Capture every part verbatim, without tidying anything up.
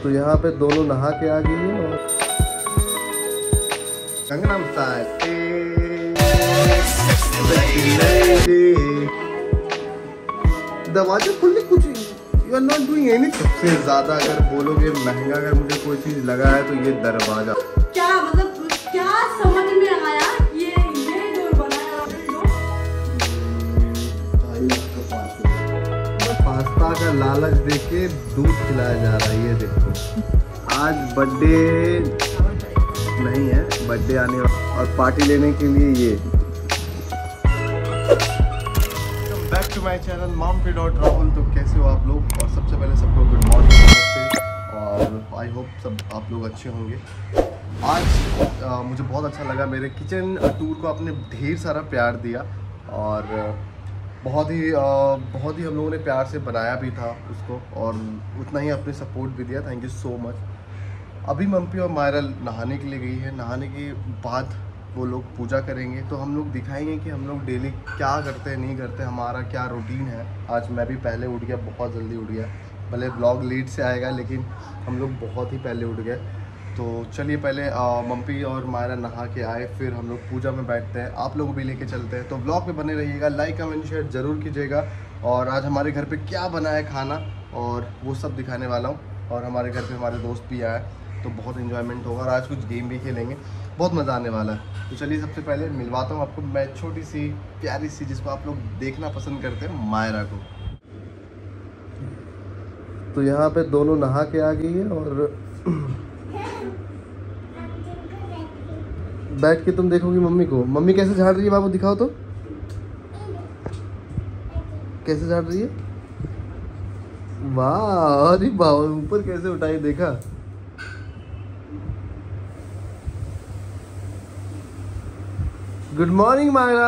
तो यहाँ पे दोनों नहा के आ गई है और कंगनम स्टाइल दरवाजा खुलने कुछ you are not doing anything. सबसे ज्यादा अगर बोलोगे महंगा अगर मुझे कोई चीज लगा है तो ये दरवाजा। क्या मतलब क्या समझ में आया ये ये डोर बनाया पास्ता का लालच देके दूध खिलाया जा रहा है। ये देखो आज बर्थडे नहीं है, बर्थडे आने और पार्टी लेने के लिए ये back to my channel mom dot Rahul. तो कैसे हो आप लोग? और सबसे पहले सबको गुड मॉर्निंग और आई होप सब आप लोग अच्छे होंगे। आज आ, मुझे बहुत अच्छा लगा, मेरे किचन टूर को आपने ढेर सारा प्यार दिया और बहुत ही आ, बहुत ही हम लोगों ने प्यार से बनाया भी था उसको और उतना ही आपने सपोर्ट भी दिया। Thank you so much. अभी मम्पी और मायरा नहाने के लिए गई है, नहाने के बाद वो लोग पूजा करेंगे तो हम लोग दिखाएंगे कि हम लोग डेली क्या करते हैं नहीं करते, हमारा क्या रूटीन है। आज मैं भी पहले उठ गया, बहुत जल्दी उठ गया, भले ब्लॉग लेट से आएगा लेकिन हम लोग बहुत ही पहले उठ गए। तो चलिए पहले मम्पी और मायरा नहा के आए फिर हम लोग पूजा में बैठते हैं, आप लोग भी लेके चलते हैं। तो ब्लॉग में बने रहिएगा, लाइक कमेंट शेयर ज़रूर कीजिएगा। और आज हमारे घर पे क्या बना है खाना और वो सब दिखाने वाला हूँ। और हमारे घर पे हमारे दोस्त भी आए तो बहुत इन्जॉयमेंट होगा और आज कुछ गेम भी खेलेंगे, बहुत मज़ा आने वाला है। तो चलिए सबसे पहले मिलवाता हूँ आपको मैं छोटी सी प्यारी सी जिसको आप लोग देखना पसंद करते हैं, मायरा को। तो यहाँ पे दोनों नहा के आ गई है और बैठ के तुम देखोगी मम्मी को। मम्मी कैसे झाड़ रही है बाबू, दिखाओ तो कैसे झाड़ रही है। वाह, अरे बाबू ऊपर कैसे उठाई देखा। Good morning Myra.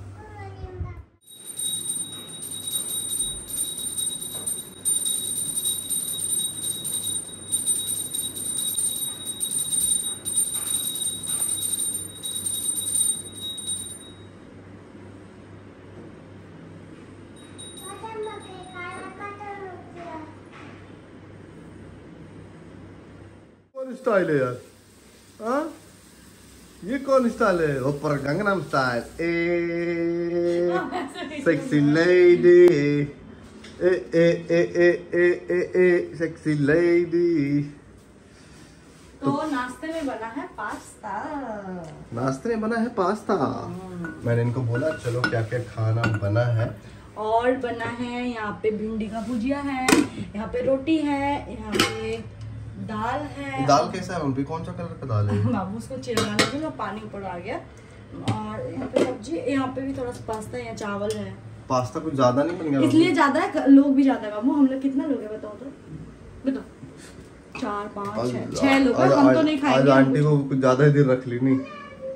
कौन स्टाइल है यार? हाँ ये कौन स्टाइल है? ऊपर Gangnam style a sexy lady a a a a a a a sexy lady. तो नाश्ते में बना है पास्ता। नाश्ते में बना है पास्ता। मैंने इनको बोला चलो क्या क्या खाना बना है। और बना है यहाँ पे भिंडी का भुजिया है, यहाँ पे रोटी है, यहाँ पे दाल है। दाल कैसा है मम्मी, कौन सा कलर का दाल है? बाबू उसको चिरवाने के लिए पानी ऊपर आ गया। और यहाँ पे सब्जी, यहाँ पे भी थोड़ा सा पास्ता है, चावल है। पास्ता कुछ ज्यादा नहीं बन गया? इसलिए ज्यादा है, लोग भी ज्यादा है बाबू। हम लोग कितना लोग है बताओ तो, बताओ। चार पाँच छह छह लोग हैं, हम तो नहीं खाएंगे। आज आंटी को कुछ ज्यादा ही देर रख ली नहीं।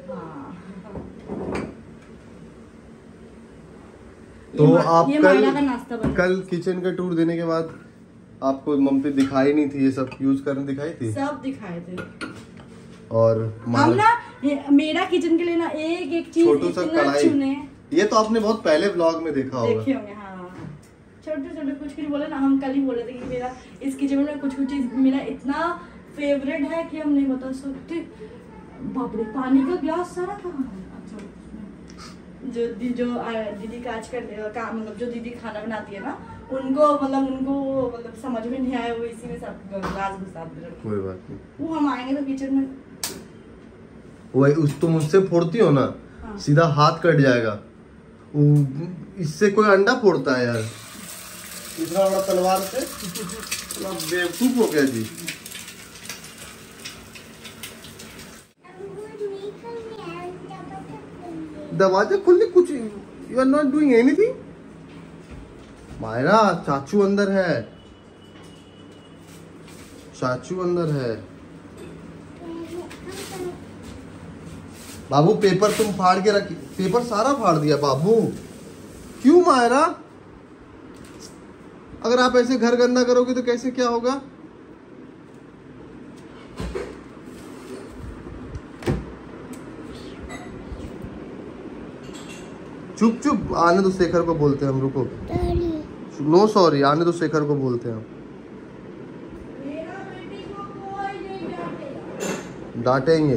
तो आप कल कल किचन का टूर देने के बाद आपको मम्मी दिखाई नहीं थी, ये सब यूज करने दिखाई थी? सब दिखाए थे। और हम ना मेरा किचन के लिए ना एक एक चीज छोटू सा कढ़ाई, ये तो आपने बहुत पहले व्लॉग में देखा होगा। देखे होंगे हाँ। छोटे छोटे कुछ कुछ बोले ना, हम कल ही बोले थे कि मेरा इस किचन में कुछ कुछ चीज मेरा इतना फेवरेट है कि हम नहीं बता सकते। बाप रे, पानी का ग्लास सारा था। जो दी, जो दीदी का आजकल काम मतलब जो दीदी खाना बनाती है ना, उनको मतलब उनको मतलब समझ में नहीं आया, वो इसी में सब ग्लास घुसा दे। कोई बात नहीं, वो हम आएंगे तो किचन में वही उस तुम मुझसे फोड़ती हो ना। हाँ। सीधा हाथ कट जाएगा। इससे कोई अंडा फोड़ता है यार इतना बड़ा तलवार से? बेवकूफ हो गया जी। दरवाजा खुलने कुछ you are not doing anything. Myra चाचू अंदर है, चाचू अंदर है। बाबू पेपर तुम फाड़ के रखी, पेपर सारा फाड़ दिया बाबू। क्यों मायरा? अगर आप ऐसे घर गंदा करोगे तो कैसे क्या होगा? चुप चुप, आने दो, शेखर को बोलते हैं हम। रुको, नो सॉरी, आने दो, शेखर को बोलते हैं हम। डांटेंगे।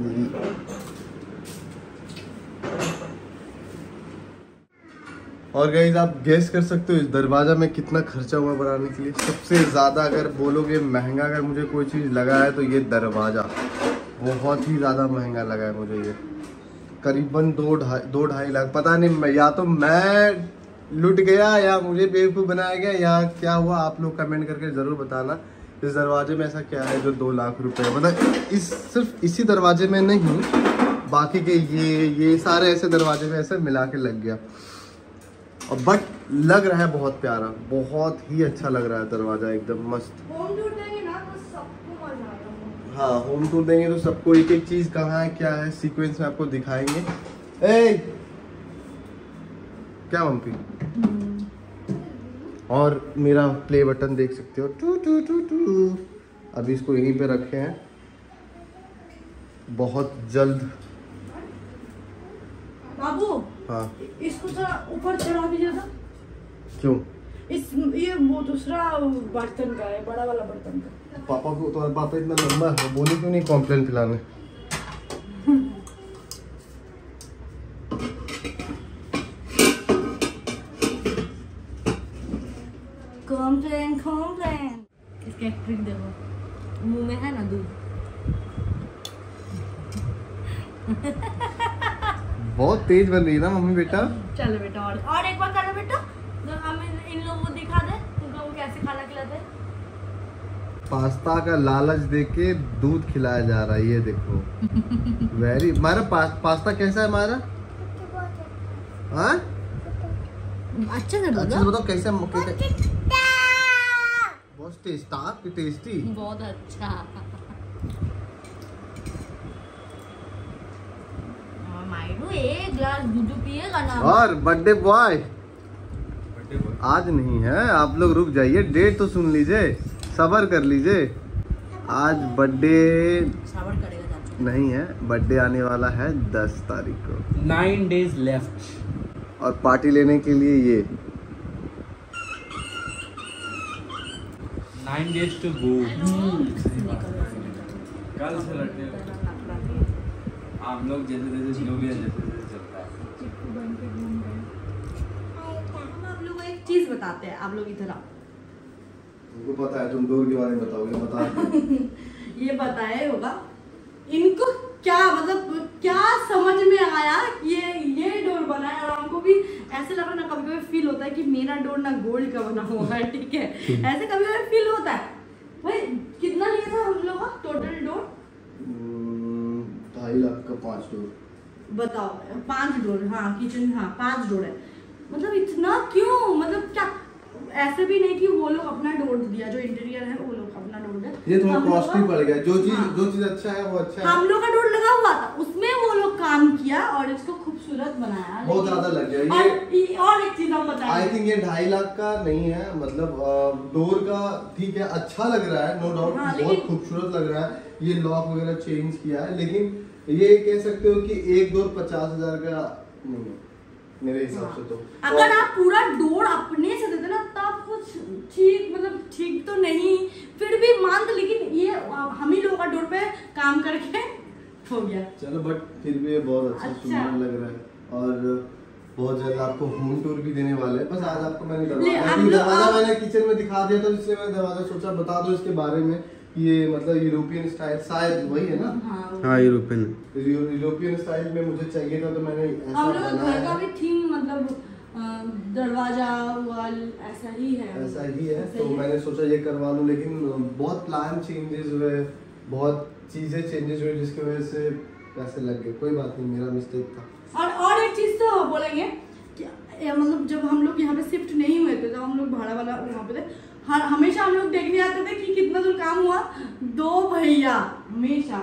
और गाइस आप गेस कर सकते हो इस दरवाजा में कितना खर्चा हुआ बनाने के लिए। सबसे ज़्यादा अगर बोलोगे महंगा अगर मुझे कोई चीज़ लगा है तो ये दरवाज़ा बहुत ही ज़्यादा महंगा लगा है मुझे। ये करीबन दो ढाई दो ढाई लाख, पता नहीं मैं या तो मैं लुट गया या मुझे बेवकूफ़ बनाया गया या क्या हुआ। आप लोग कमेंट करके ज़रूर बताना इस दरवाजे में ऐसा क्या है जो दो लाख रुपए, मतलब इस सिर्फ इसी दरवाजे में नहीं, बाकी के ये ये सारे ऐसे दरवाजे में ऐसे मिला के लग गया। और बट लग रहा है बहुत प्यारा, बहुत ही अच्छा लग रहा है दरवाजा, एकदम मस्त। होम टूर देंगे ना तो सबको मजा आएगा। हाँ होम टूर देंगे तो सबको एक एक चीज कहाँ है क्या है सीक्वेंस में आपको दिखाएंगे। ए क्या मम्मी, और मेरा प्ले बटन देख सकते हो, टू टू टू टू। अभी इसको यहीं पे रखे हैं, बहुत जल्द। बाबू हाँ इसको थोड़ा ऊपर चढ़ा दीजिए था। क्यों? इस ये वो दूसरा बर्तन का है, बड़ा वाला बर्तन का। पापा को तो पापा इतना लंबा है, बोले क्यों नहीं कॉम्प्लेन पिलाने। Complan Complan. इसका एक ट्रिक देखो, मुंह में है ना दूध। बहुत तेज बन रही है ना मम्मी बेटा। चलो बेटा और और एक बार करना बेटा, तो हम इन, इन लोगों को दिखा दे तुमको वो कैसे खाना खिलाते हैं। पास्ता का लालच देके दूध खिलाया जा रहा है, ये देखो। वेरी हमारा पा, पास्ता कैसा है हमारा? हाँ अच्छा से अच्छा बताओ कैसे? बहुत टेस्टी टेस्टी बहुत अच्छा। मायरू एक ग्लास दूध पिएगा ना। और बर्थडे बॉय आज नहीं है, आप लोग रुक जाइए, डेट तो सुन लीजिए, सबर कर लीजिए। आज बर्थडे सबर करेगा नहीं है, बर्थडे आने वाला है दस तारीख को। नाइन डेज लेफ्ट और पार्टी लेने के लिए ये नाइन डेज टू गो। कल से लड़ने आप लोग जैसे जैसे जो भी है जैसे जैसे चलता है। हम आप लोगों को एक चीज बताते हैं, आप लोग इधर आओ। तुमको पता है, तुम डोर के बारे में बताओगे, बता। ये बताए होगा इनको क्या मतलब क्या समझ में आया कि ये ये डोर बना है। और हमको भी ऐसे लगा ना, कभी कभी फील होता है कि मेरा डोर ना गोल्ड का बना हुआ है, ठीक है, ऐसे कभी कभी फील होता है। भाई कितना लिया था हम लोग का टोटल डोर? ढाई लाख का पांच डोर। बताओ, पांच डोर, हाँ किचन, हाँ पांच डोर है। मतलब इतना क्यों, मतलब क्या ऐसे भी नहीं कि वो लोग अपना डोर दिया, जो इंटीरियर है वो लोग अपना डोर दिया। ये थोड़ा कॉस्टली पड़ गया, जो चीज हाँ, जो चीज अच्छा है वो अच्छा है। हम लोग का डोर लगा हुआ था, उसमें वो लोग काम किया और इसको खूबसूरत बनाया। बहुत ज्यादा लग गया और, ये। और एक चीज हम बताएं, आई थिंक ये ढाई लाख का नहीं है, मतलब डोर का ठीक है, अच्छा लग रहा है, नो डाउट, हाँ, बहुत लेकिन- खूबसूरत लग रहा है। ये लॉक वगैरह चेंज किया है, लेकिन ये कह सकते हो कि एक डोर पचास हजार का नहीं है मेरे हिसाब से। तो अगर आप पूरा डोर अपने से देते ना तब कुछ ठीक, मतलब ठीक तो नहीं, फिर भी मान, लेकिन ये हम ही लोगों का डोर पे काम करके हो गया। चलो बट फिर भी ये बहुत अच्छा, अच्छा। सुंदर लग रहा है। और बहुत जल्द आपको होम टूर भी देने वाले हैं। बस आज आपको मैंने ले, दरवाजा आप भी- लोग- दरवाजा आप- मैंने किचन में दिखा दिया था, इसलिए मैंने दरवाजा सोचा बता दो इसके बारे में। ये मतलब यूरोपियन स्टाइल, शायद वही है ना? हाँ, हाँ यूरोपियन यूरोपियन स्टाइल में मुझे चाहिए था, तो मैंने ऐसा हम लोग घर बनाया का है। भी थीम मतलब अ, दरवाजा वाल ऐसा ही है, ऐसा ही है, ऐसा तो ही है। मैंने सोचा ये करवा लूं, लेकिन बहुत प्लान चेंजेस हुए, बहुत चीजें चेंजेस हुए, जिसकी वजह से पैसे लग गए। कोई बात नहीं, मेरा मिस्टेक था। और और एक चीज तो बोलेंगे कि ये मतलब जब हम लोग यहाँ पे शिफ्ट नहीं हुए थे, जब हम लोग भाड़ा वाला वहाँ पे थे, हर हमेशा हम लोग देखने आते थे कि कितना दूर काम हुआ। दो भैया हमेशा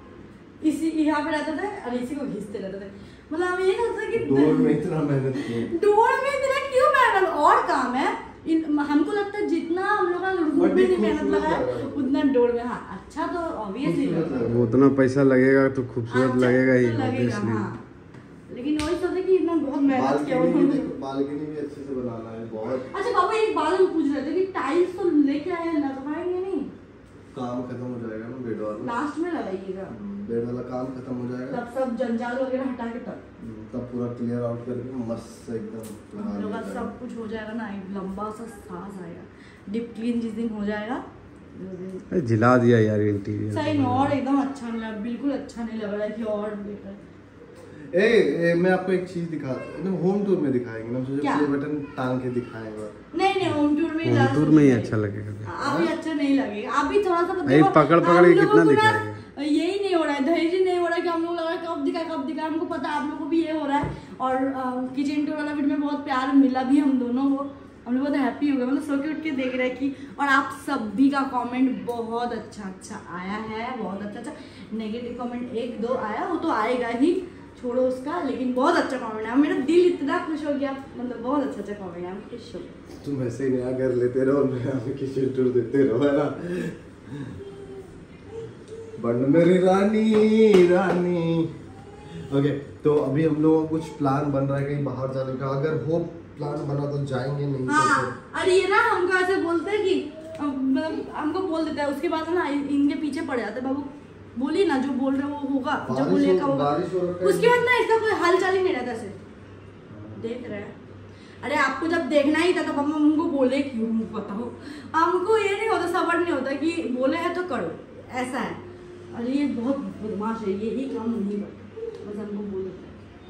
इसी यहाँ पे रहते थे और इसी को घिसते रहते थे। मतलब हम ये सोचते कि डोर में इतना मेहनत की, डोर में इतना क्यों मेहनत, और काम है इन, हमको लगता है जितना हम लोग का रूम में नहीं मेहनत लगा है उतना डोर में। हाँ अच्छा तो ऑब्वियसली वो उतना पैसा लगेगा तो खूबसूरत अच्छा, लगेगा ही तो लगेगा, obviously। हाँ। लेकिन वही सोचते कि इतना बहुत मेहनत किया बालकनी भी उन्होंने। देखो, बालकनी भी अच्छे से बनाना है बहुत। अच्छा बाबा एक बात हम पूछ रहे थे कि टाइल्स तो लेके आए हैं, लगवाएंगे नहीं? काम खत्म हो जाएगा ना बेडवाल में। लास्ट में लगाइएगा। बेड वाला काम खत्म हो जाएगा, तब सब जंजाल वगैरह हटा के तब तब पूरा क्लियर आउट करके मस्त से एकदम हम लोग का सब कुछ हो जाएगा ना, एक लंबा सा सांस आएगा। डिप क्लीन जिस दिन हो जाएगा जिला दिया यार इंटीरियर सही में, और एकदम अच्छा नहीं लगा, बिल्कुल अच्छा नहीं लग रहा है कि और बेटर। ए, ए मैं आपको एक चीज दिखा ना, होम टूर में दिखाएंगे ना, मुझे क्या? प्ले बटन टांग के दिखाएंगे। नहीं नहीं होम टूर में होम टूर में ही अच्छा लगेगा। अभी अच्छा नहीं लगेगा, अभी थोड़ा सा भाई पकड़ पकड़ के कितना दिखाएगा। यही नहीं हो रहा है, धैर्य नहीं हो रहा है कि हम लोग लग रहा है कब दिखा कब दिखा, हमको पता है आप लोगों को भी ये हो रहा है। और किचन टूर वाला वीडियो में बहुत प्यार मिला भी हम दोनों को, हम लोग बहुत हैप्पी हो गए, मतलब सो के उठ के देख रहे हैं कि। और आप सभी का कमेंट बहुत अच्छा अच्छा आया है, बहुत अच्छा अच्छा। नेगेटिव कमेंट एक दो आया, वो तो आएगा ही, छोड़ो उसका, लेकिन बहुत अच्छा कमेंट है, मेरा दिल इतना खुश हो गया, मतलब बहुत अच्छा अच्छा कमेंट है, खुश हो गया। तुम ऐसे ही नया घर लेते रहो, नया में किचन टूर देते रहो, है ना। बन मेरी रानी रानी। ओके, तो अभी हम लोगों का कुछ प्लान बन रहा है कहीं बाहर जाने का, अगर हो प्लान बना तो जाएंगे, नहीं तो हाँ, फिर- अरे ये ना हमको ऐसे बोलते हैं कि अ, मतलब हमको बोल देता है, उसके बाद ना इनके पीछे पड़ जाते हैं, बाबू बोली ना जो बोल रहे वो होगा, जब बारिश बोलेगा हो- होगा। बारिश हो रखा है। उसके बाद ना इसका कोई हालचाल ही नहीं रहता ऐसे, देख रहे हैं। अरे आपको जब देखना ही था तब हम उनको बोले क्यों, हमको बताओ। हमको ये नहीं होता, सबर नहीं होता कि बोले है तो करो, ऐसा है। अरे ये बहुत बदमाश है, यही काम नहीं करता, बस हमको बोल देता है।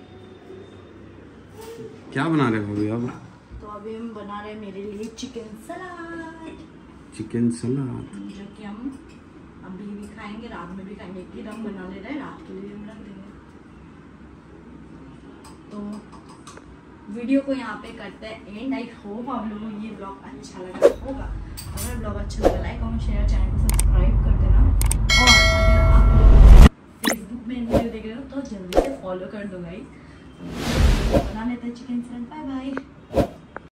क्या बना रहे हो अभी अब? तो अभी हम बना रहे हैं मेरे लिए चिकन सलाद, चिकन सलाद। जो कि हम अभी भी खाएंगे, रात में भी खाएंगे, कि हम बना ले रहे हैं, रात के लिए हम रख देंगे। तो वीडियो को यहाँ पे करते हैं एंड। आई होप आप लोगों को ये ब्लॉग अच्छा लगा होगा। अगर ब्लॉग अच्छा लगा लाइक कमेंट शेयर, चैनल को सब्सक्राइब कर देना। और अगर आप लोग फेसबुक में वीडियो देख रहे हो तो जल्दी से फॉलो कर दो गाइस। बना लेते हैं चिकन सलाद। Bye bye.